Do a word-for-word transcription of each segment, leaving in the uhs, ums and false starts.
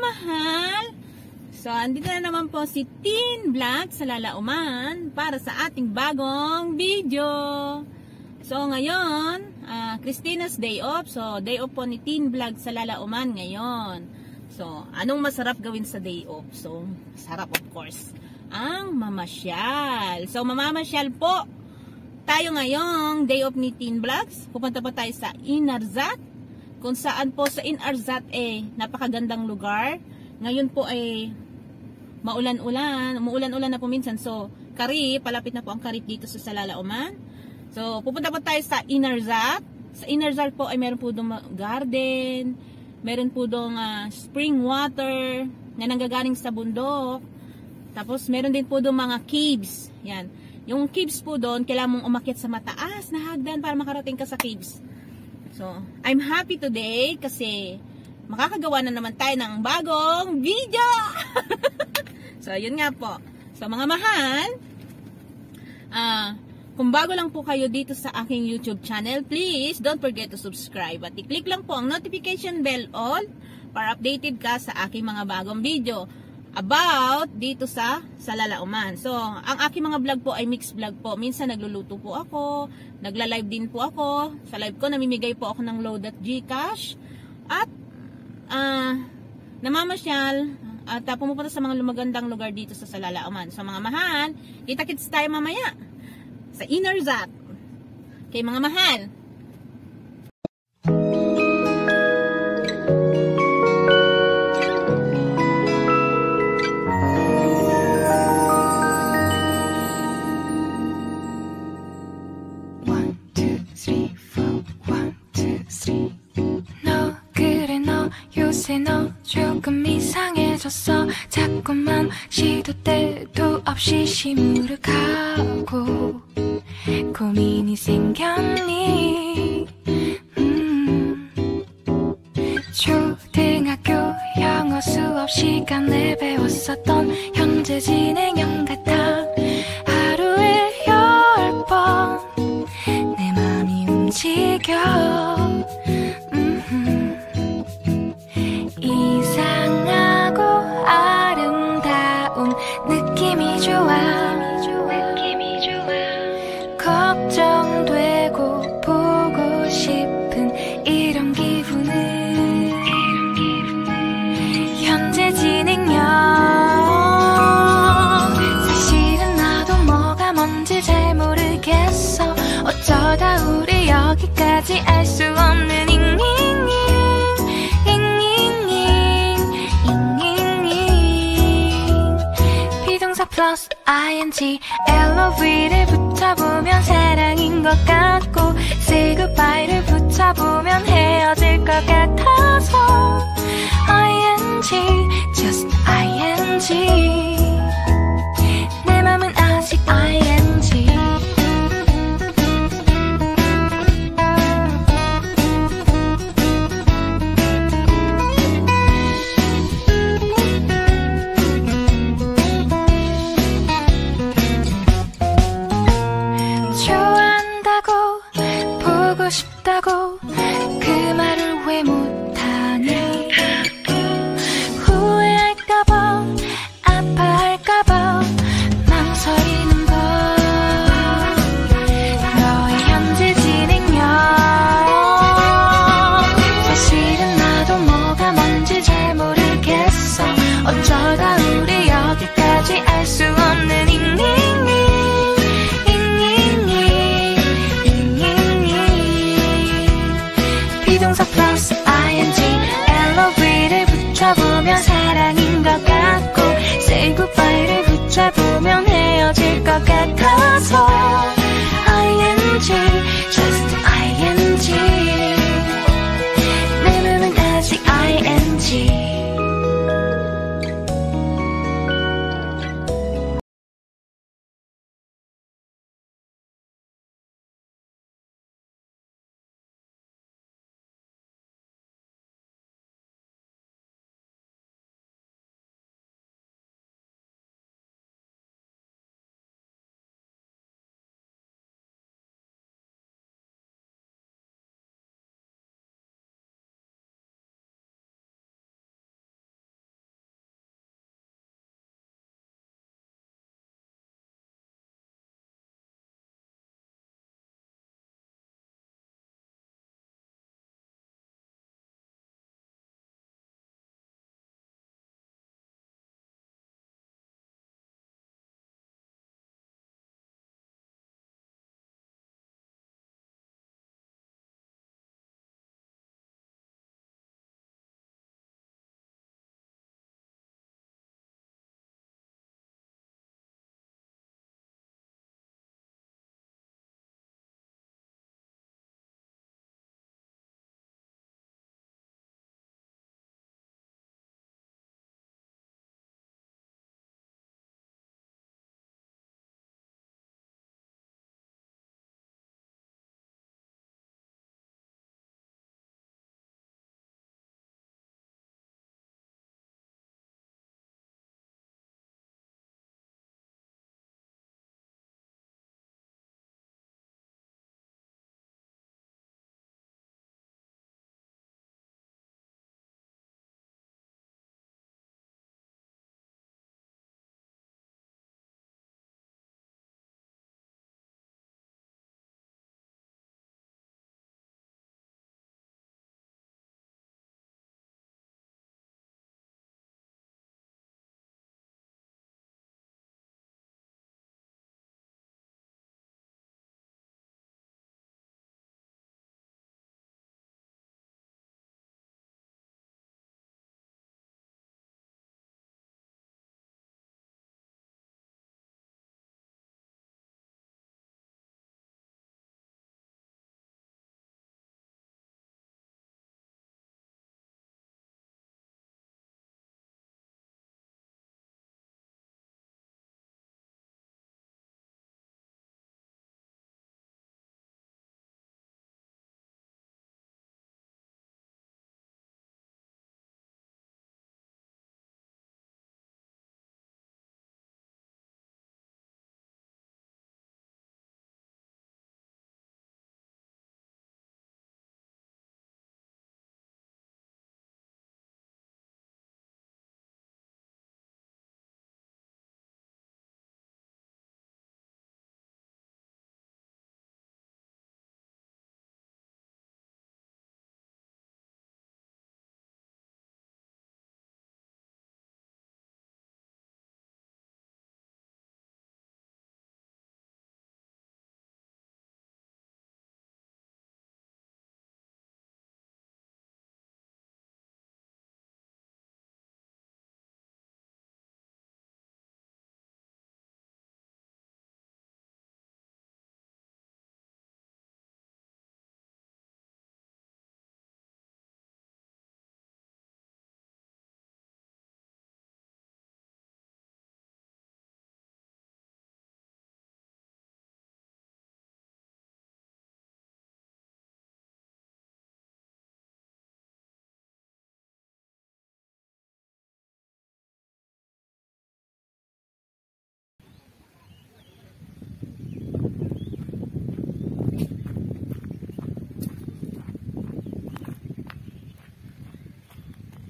mahal! So, andito na naman po si Teen Vlog Salalah Oman para sa ating bagong video. So, ngayon, uh, Christina's day off. So, day off po ni Teen Vlog Salalah Oman ngayon. So, anong masarap gawin sa day off? So, sarap of course. Ang mamasyal. So, mamamasyal po tayo ngayong day off ni Teen Vlogs. Pupunta po tayo sa Arzat. Kung saan po sa Arzat eh, napakagandang lugar. Ngayon po ay maulan-ulan, umuulan-ulan na po minsan. So, Karip, palapit na po ang Karip dito sa Salalah Oman. So, pupunta po tayo sa Arzat. Sa Arzat po ay meron po doong garden, meron po doong uh, spring water na nanggagaling sa bundok. Tapos, meron din po doong mga caves. Yan. Yung caves po doon, kailangan mong umakyat sa mataas na hagdan para makarating ka sa caves. So, I'm happy today kasi makakagawa na naman tayo ng bagong video! So, yun nga po. So, mga mahal, ah, uh, kung bago lang po kayo dito sa aking YouTube channel, please don't forget to subscribe. At i-click lang po ang notification bell all para updated ka sa aking mga bagong video about dito sa Salalah Oman. So, ang aking mga vlog po ay mixed vlog po. Minsan nagluluto po ako, nagla-live din po ako. Sa live ko, namimigay po ako ng load at Gcash. At, ah, uh, namamasyal at uh, pumupunta sa mga lumagandang lugar dito sa Salalah Oman. So, mga mahal, kita-kits tayo mamaya sa Arzat. Kay mga mahal. One, two, three, four. One, two, three. 너 그래 너 요새 너 조금 이상해졌어. 자꾸만 시도 때도 없이 시무룩하고 고민이 생겼니. 음. 초등학교 영어 수업 시간에 배웠었던 현재 진행형 같아. 하루에 열 번 내 맘이 움직여. 음. 이상하고 아름다운 느낌이 좋아. 걱정되고 보고 싶은 이런 기분은 현재 진행형. 사실은 나도 뭐가 뭔지 잘 모르겠어. 어쩌다 우리 여기까지 알 수 없는 잉잉잉 잉잉잉 잉잉잉. 비동사 플러스 ing 엘오브이를 붙여보면 사랑인 것 같고 say goodbye를 붙여보면 헤어질 것 같아서 ing just ing. 내 맘은 아직 ing. 싶다고 그 말을 왜 못하니. 후회할까봐 아파할까봐 망설이는 걸. 너의 현재 진행형. 사실은 나도 뭐가 뭔지 잘 모르겠어. 어쩌다 우리 여기까지 알 수 없는 잉잉잉 비동사 플러스 ing 엘오브이를 붙여보면 사랑인 것 같고 say goodbye를 붙여보면 헤어질 것 같아서 ing just ing. 내 맘은 아직 ing.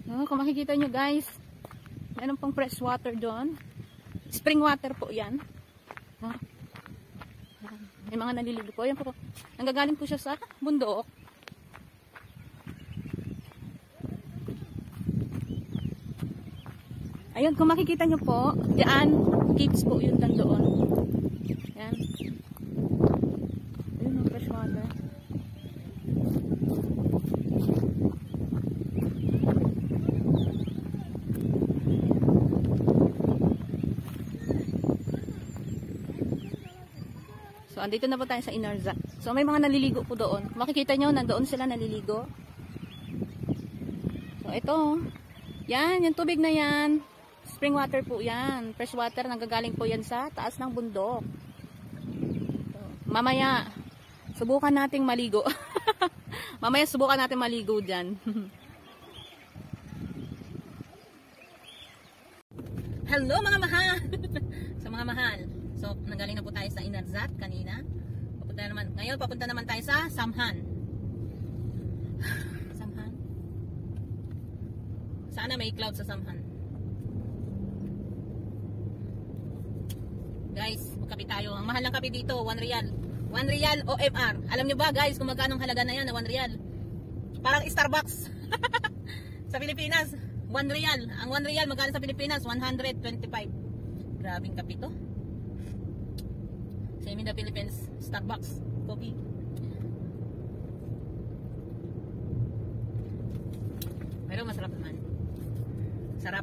No, kung makikita nyo guys, meron pong fresh water doon. Spring water po yan. No? May mga naliligo po. Yan po. Nanggagaling po siya sa bundok. Ayun, kung makikita nyo po, diyan, caves po yun doon. Yan. Ayun, no, fresh water. So, andito na po tayo sa Arzat. So, may mga naliligo po doon. Makikita nyo, nandoon sila naliligo. So, ito. Yan, yung tubig na yan. Spring water po yan. Fresh water, nanggagaling po yan sa taas ng bundok. So, mamaya, subukan nating maligo. Mamaya, subukan natin maligo dyan. Hello mga mahal! Sa mga mahal. So, nanggaling na po tayo sa Arzat kanina. Papunta naman, ngayon, papunta naman tayo sa Samhan. Samhan. Sana may cloud sa Samhan. Guys, magkape tayo. Ang mahal ng kape dito, one real. one real O M R. Alam nyo ba guys, kung magkano ang halaga na yan na one real? Parang Starbucks. Sa Pilipinas, one real. Ang one real, magkano sa Pilipinas? one hundred twenty-five. Grabing kape to. Same in the Philippines, Starbucks coffee. Pero masarap naman. Sarap.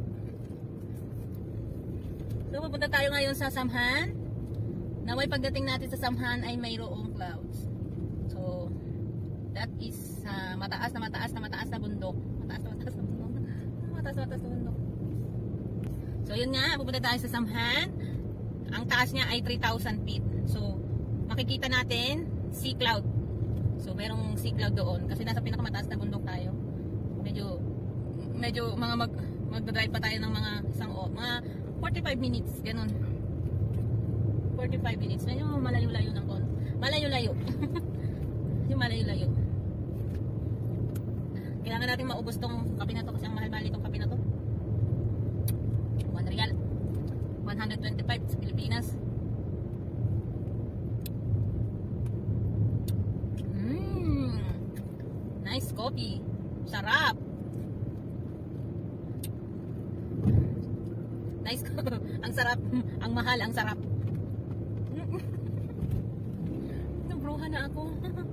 So, pupunta tayo ngayon sa Samhan. Naway pagdating natin sa Samhan ay mayroong clouds. So, that is uh, mataas na mataas na mataas na bundok. Mataas na mataas na bundok. Mataas na mataas na bundok. So, yun nga, pupunta tayo sa Samhan. Ang taas niya ay three thousand feet. So, makikita natin sea cloud. So, merong sea cloud doon. Kasi nasa pinakamataas na bundok tayo. Medyo, medyo mga mag, mag-drive pa tayo ng mga isang o, mga forty-five minutes. Ganun. forty-five minutes. Medyo malayo-layo ng kon. Malayo-layo. Yung malayo-layo. Kailangan natin maubos tong kape na to kasi ang mahal-mahal itong kape na to. one real. one hundred twenty-five sa Pilipinas. Mmm. Nice coffee. Sarap. Nice. Ang sarap. Ang mahal, ang sarap. Nabruhan na ako.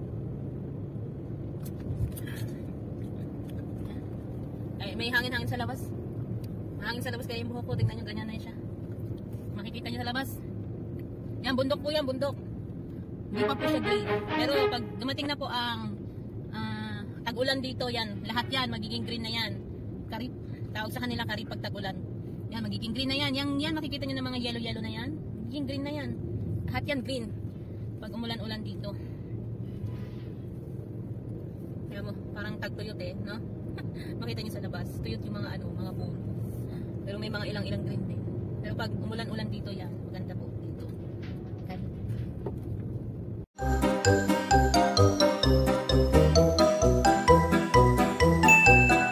Ay, may hangin-hangin sa labas. Hangin sa labas kaya yung buhok ko. Tingnan nyo, ganyan na siya. Makikita nyo sa labas. Yan, bundok po yan, bundok. Hindi pa po siya green. Pero pag dumating na po ang uh, tag-ulan dito, yan. Lahat yan, magiging green na yan. Karip. Tawag sa kanila karip pag tag-ulan. Yan, magiging green na yan. Yan, yan makikita nyo ng mga yellow-yellow na yan. Magiging green na yan. Lahat yan green. Pag umulan-ulan dito. Kaya mo, parang tag-tuyot eh, no? Makita nyo sa labas. Tuyot yung mga ano, mga bulo. Pero may mga ilang-ilang green din. Pero pag umulan-ulan dito yan, maganda po.